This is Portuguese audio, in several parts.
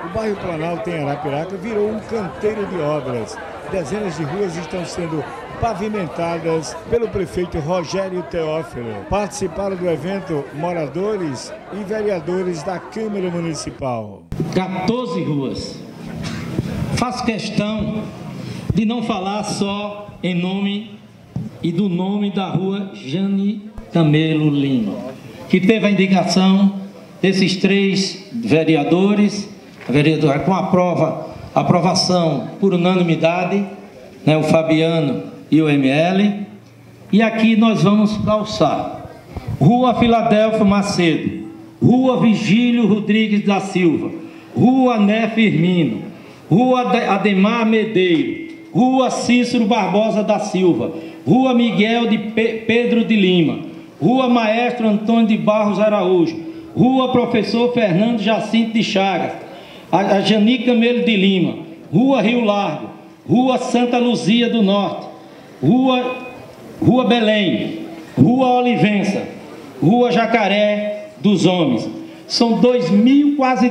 O bairro Planalto em Arapiraca virou um canteiro de obras. Dezenas de ruas estão sendo pavimentadas pelo prefeito Rogério Teófilo. Participaram do evento moradores e vereadores da Câmara Municipal. 14 ruas. Faço questão de não falar só em nome e do nome da rua Jane Camelo Lima, que teve a indicação desses 3 vereadores, com aprovação por unanimidade, né, o Fabiano e o ML. E aqui nós vamos calçar Rua Filadélfio Macedo, Rua Vigílio Rodrigues da Silva, Rua Né Firmino, Rua Ademar Medeiro, Rua Cícero Barbosa da Silva, Rua Miguel de Pedro de Lima, Rua Maestro Antônio de Barros Araújo, Rua Professor Fernando Jacinto de Chagas, a Jani Camelo de Lima, Rua Rio Largo, Rua Santa Luzia do Norte, Rua Belém, Rua Olivença, Rua Jacaré dos Homens. São 2.000, quase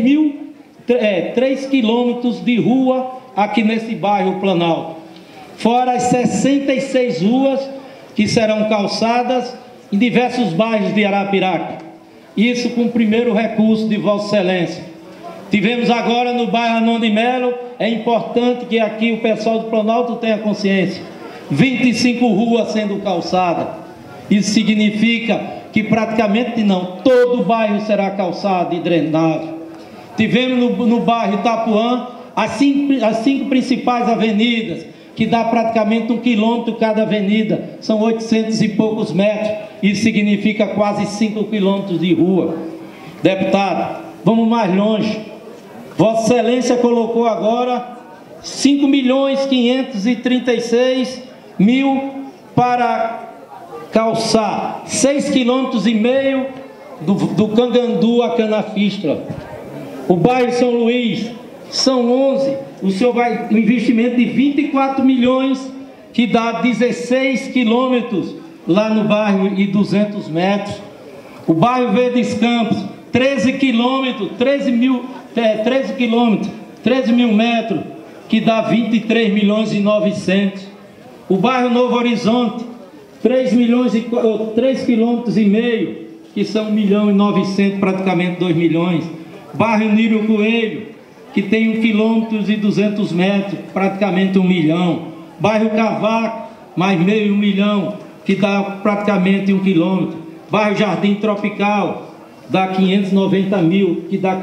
3 quilômetros de rua aqui nesse bairro Planalto. Fora as 66 ruas que serão calçadas em diversos bairros de Arapiraca. Isso com o primeiro recurso de Vossa Excelência. Tivemos agora no bairro Arnon de Melo, é importante que aqui o pessoal do Planalto tenha consciência, 25 ruas sendo calçadas. Isso significa que praticamente não, todo o bairro será calçado e drenado. Tivemos no bairro Itapuã as cinco principais avenidas, que dá praticamente 1 quilômetro cada avenida, são 800 e poucos metros, isso significa quase 5 quilômetros de rua. Deputado, vamos mais longe. Vossa Excelência colocou agora 5.536.000 para calçar 6,5 quilômetros do Cangandu a Canafistra. O bairro São Luís, são 11, o senhor vai um investimento de 24 milhões, que dá 16 quilômetros lá no bairro e 200 metros. O bairro Verdes Campos, 13 quilômetros, 13 mil metros, que dá 23 milhões e 900. O bairro Novo Horizonte, 3 quilômetros e meio, que são 1 milhão e 900, praticamente 2 milhões. Bairro Nírio Coelho, que tem 1 quilômetro e 200 metros, praticamente 1 milhão. Bairro Cavaco, mais meio 1 milhão, que dá praticamente 1 quilômetro. Bairro Jardim Tropical, dá 590 mil, que dá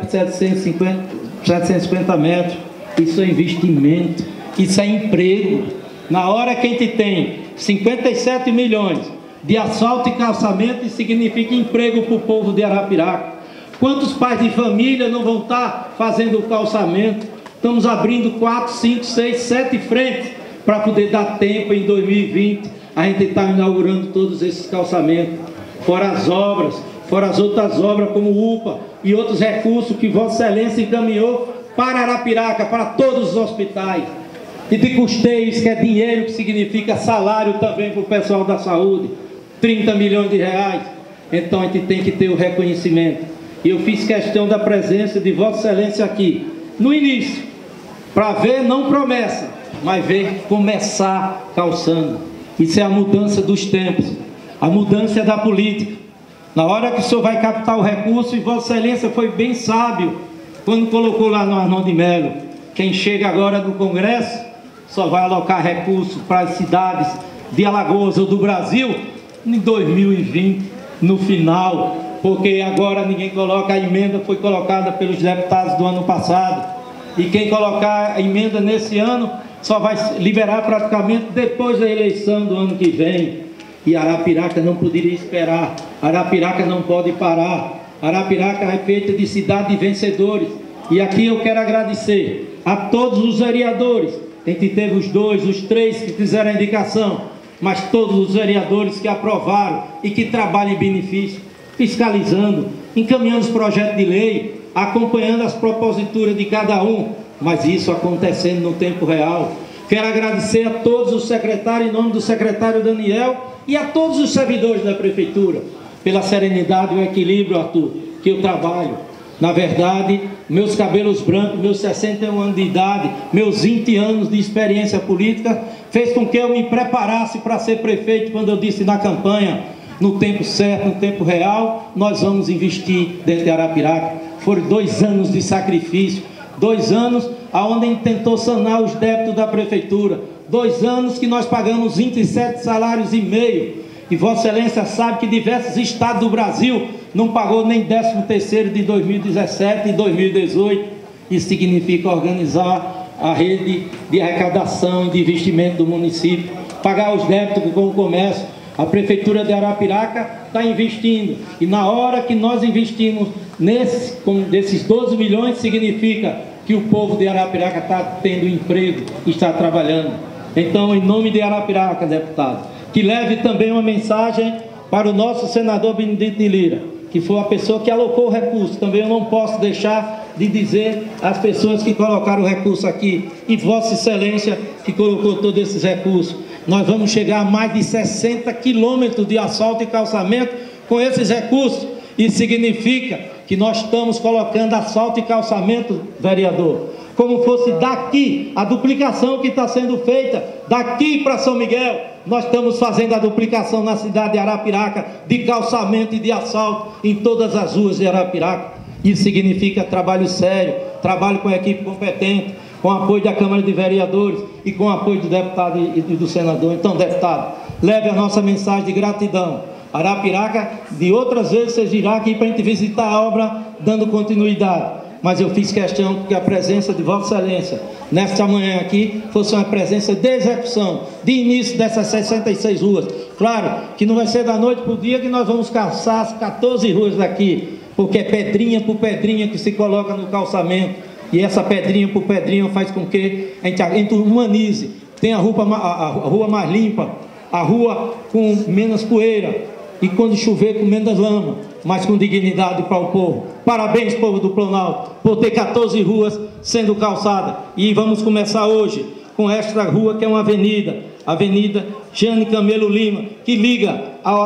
750 metros. Isso é investimento, isso é emprego. Na hora que a gente tem 57 milhões de asfalto e calçamento, isso significa emprego para o povo de Arapiraca. Quantos pais de família não vão estar fazendo o calçamento? Estamos abrindo 4, 5, 6, 7 frentes para poder dar tempo em 2020. A gente está inaugurando todos esses calçamentos. Fora as obras, fora as outras obras como UPA e outros recursos que Vossa Excelência encaminhou para Arapiraca, para todos os hospitais. E de custeios, que é dinheiro, que significa salário também para o pessoal da saúde. 30 milhões de reais. Então a gente tem que ter o reconhecimento. E eu fiz questão da presença de Vossa Excelência aqui, no início, para ver, não promessa, mas ver começar calçando. Isso é a mudança dos tempos, a mudança da política. Na hora que o senhor vai captar o recurso, e Vossa Excelência foi bem sábio, quando colocou lá no Arnon de Melo, quem chega agora no Congresso, só vai alocar recursos para as cidades de Alagoas ou do Brasil, em 2020, no final, porque agora ninguém coloca, a emenda foi colocada pelos deputados do ano passado, e quem colocar a emenda nesse ano só vai liberar praticamente depois da eleição do ano que vem. E Arapiraca não poderia esperar, Arapiraca não pode parar. Arapiraca é feita de cidade de vencedores, e aqui eu quero agradecer a todos os vereadores. A gente teve os 2, os 3 que fizeram a indicação, mas todos os vereadores que aprovaram e que trabalham em benefício, fiscalizando, encaminhando os projetos de lei, acompanhando as proposituras de cada um, mas isso acontecendo no tempo real. Quero agradecer a todos os secretários, em nome do secretário Daniel, e a todos os servidores da Prefeitura, pela serenidade e o equilíbrio, Arthur, que eu trabalho. Na verdade, meus cabelos brancos, meus 61 anos de idade, meus 20 anos de experiência política, fez com que eu me preparasse para ser prefeito, quando eu disse na campanha, no tempo certo, no tempo real, nós vamos investir dentro de Arapiraca. Foram 2 anos de sacrifício, 2 anos onde a gente tentou sanar os débitos da prefeitura, 2 anos que nós pagamos 27 salários e meio, e Vossa Excelência sabe que diversos estados do Brasil não pagou nem 13º de 2017 e 2018. Isso significa organizar a rede de arrecadação e de investimento do município, pagar os débitos com o comércio. A Prefeitura de Arapiraca está investindo, e na hora que nós investimos desses 12 milhões, significa que o povo de Arapiraca está tendo emprego, está trabalhando. Então, em nome de Arapiraca, deputado, que leve também uma mensagem para o nosso senador Benedito de Lira, que foi a pessoa que alocou o recurso. Também eu não posso deixar de dizer às pessoas que colocaram o recurso aqui, e Vossa Excelência que colocou todos esses recursos. Nós vamos chegar a mais de 60 quilômetros de asfalto e calçamento com esses recursos. Isso significa que nós estamos colocando asfalto e calçamento, vereador, como fosse daqui, a duplicação que está sendo feita daqui para São Miguel. Nós estamos fazendo a duplicação na cidade de Arapiraca de calçamento e de asfalto em todas as ruas de Arapiraca. Isso significa trabalho sério, trabalho com a equipe competente, com o apoio da Câmara de Vereadores e com o apoio do deputado e do senador. Então, deputado, leve a nossa mensagem de gratidão. Arapiraca, de outras vezes, você virá aqui para a gente visitar a obra, dando continuidade. Mas eu fiz questão que a presença de Vossa Excelência, nesta manhã aqui, fosse uma presença de execução, de início dessas 66 ruas. Claro que não vai ser da noite para o dia que nós vamos calçar as 14 ruas daqui, porque é pedrinha por pedrinha que se coloca no calçamento. E essa pedrinha por pedrinha faz com que a gente humanize. Tem a rua mais limpa, a rua com menos poeira, e quando chover com menos lama, mas com dignidade para o povo. Parabéns, povo do Planalto, por ter 14 ruas sendo calçadas. E vamos começar hoje com esta rua, que é uma avenida, Avenida Jane Camelo Lima, que liga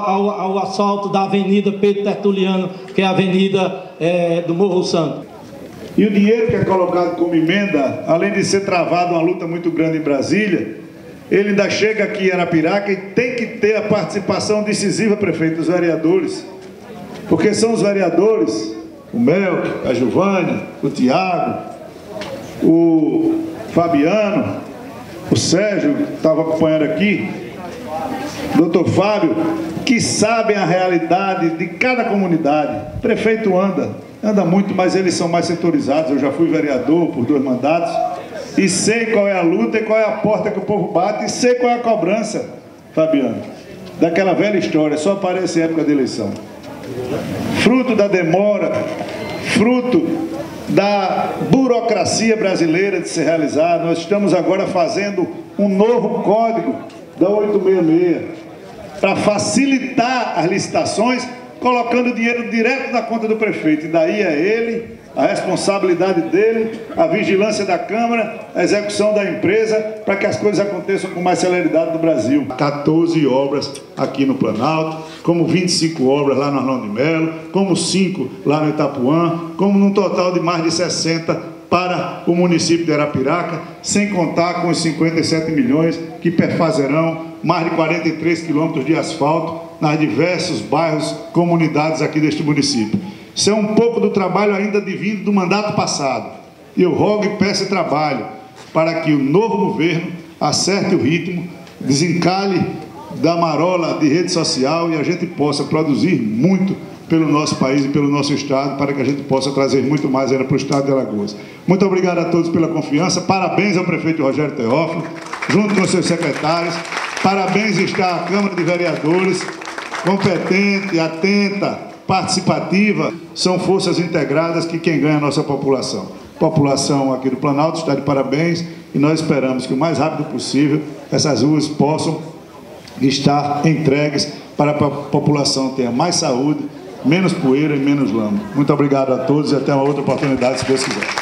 ao asfalto da Avenida Pedro Tertuliano, que é a avenida do Morro Santo. E o dinheiro que é colocado como emenda, além de ser travado uma luta muito grande em Brasília, ele ainda chega aqui em Arapiraca e tem que ter a participação decisiva, prefeito, dos vereadores. Porque são os vereadores, o Melk, a Giovânia, o Tiago, o Fabiano, o Sérgio, que estava acompanhando aqui, o doutor Fábio, que sabem a realidade de cada comunidade. O prefeito anda muito, mas eles são mais setorizados. Eu já fui vereador por 2 mandatos e sei qual é a luta e qual é a porta que o povo bate, e sei qual é a cobrança, Fabiano, daquela velha história, só aparece em época de eleição. Fruto da demora, fruto da burocracia brasileira de se realizar, nós estamos agora fazendo um novo código da 866 para facilitar as licitações, colocando dinheiro direto na conta do prefeito. E daí é ele, a responsabilidade dele, a vigilância da Câmara, a execução da empresa, para que as coisas aconteçam com mais celeridade no Brasil. 14 obras aqui no Planalto, como 25 obras lá no Arnaldo de Melo, como 5 lá no Itapuã, como num total de mais de 60 para o município de Arapiraca, sem contar com os 57 milhões que perfazerão mais de 43 quilômetros de asfalto nas diversos bairros, comunidades aqui deste município. Isso é um pouco do trabalho ainda vindo do mandato passado. Eu rogo e peço trabalho para que o novo governo acerte o ritmo, desencalhe da marola de rede social e a gente possa produzir muito pelo nosso país e pelo nosso estado, para que a gente possa trazer muito mais ainda para o estado de Alagoas. Muito obrigado a todos pela confiança. Parabéns ao prefeito Rogério Teófilo, junto com seus secretários. Parabéns está a Câmara de Vereadores, competente, atenta, participativa. São forças integradas que quem ganha é a nossa população. A população aqui do Planalto está de parabéns e nós esperamos que o mais rápido possível essas ruas possam estar entregues para que a população tenha mais saúde, menos poeira e menos lama. Muito obrigado a todos e até uma outra oportunidade, se Deus quiser.